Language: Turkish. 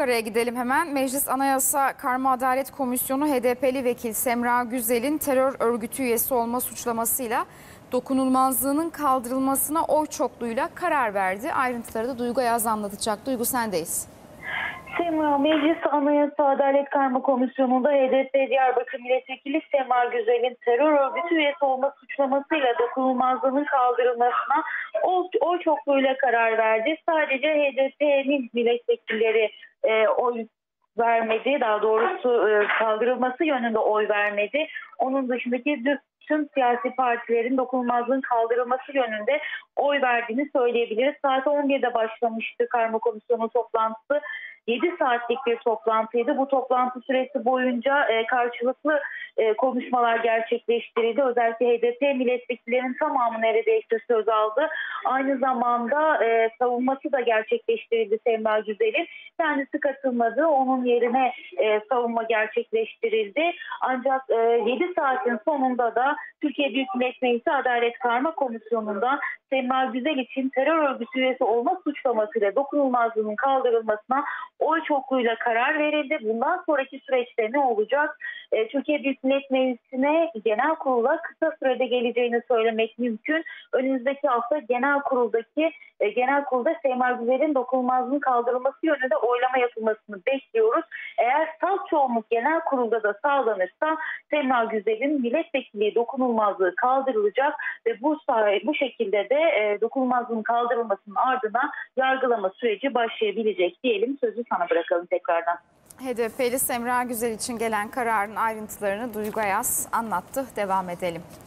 Ankara'ya gidelim hemen. Meclis Anayasa Karma Adalet Komisyonu HDP'li vekil Semra Güzel'in terör örgütü üyesi olma suçlamasıyla dokunulmazlığının kaldırılmasına oy çokluğuyla karar verdi. Ayrıntıları da Duygu Ayaz anlatacak. Duygu, sendeyiz. Semra, Meclis Anayasa Adalet Karma Komisyonu'nda HDP Diyarbakır Milletvekili Semra Güzel'in terör örgütü üyesi olma suçlamasıyla dokunulmazlığının kaldırılmasına oy çokluğuyla karar verdi. Sadece HDP'nin milletvekilleri oy vermedi, daha doğrusu kaldırılması yönünde oy vermedi. Onun dışındaki tüm siyasi partilerin dokunulmazlığın kaldırılması yönünde oy verdiğini söyleyebiliriz. Saat 11'de başlamıştı Karma Komisyonu toplantısı. 7 saatlik bir toplantıydı. Bu toplantı süresi boyunca karşılıklı konuşmalar gerçekleştirildi. Özellikle HDP milletvekillerinin tamamı neredeyse söz aldı. Aynı zamanda savunması da gerçekleştirildi Semra Güzel'in. Kendisi katılmadı. Onun yerine savunma gerçekleştirildi. Ancak 7 saatin sonunda da Türkiye Büyük Millet Meclisi Adalet Karma Komisyonu'nda Semra Güzel için terör örgütü üyesi olma suçlamasıyla dokunulmazlığının kaldırılmasına oy çokluğuyla karar verildi. Bundan sonraki süreçte ne olacak? Türkiye Büyük Millet Meclisi'ne genel kurula kısa sürede geleceğini söylemek mümkün. Önümüzdeki hafta genel kurulda Semra Güzel'in dokunulmazlığının kaldırılması yönünde oylama yapılmasını bekliyoruz. Eğer salt çoğunluk genel kurulda da sağlanırsa Semra Güzel'in milletvekilliği dokunulmazlığı kaldırılacak ve bu şekilde de dokunulmazlığın kaldırılmasının ardından yargılama süreci başlayabilecek diyelim. Sözü sana bırakalım tekrardan. HDP'li Semra Güzel için gelen kararın ayrıntılarını Duygu Ayaz anlattı. Devam edelim.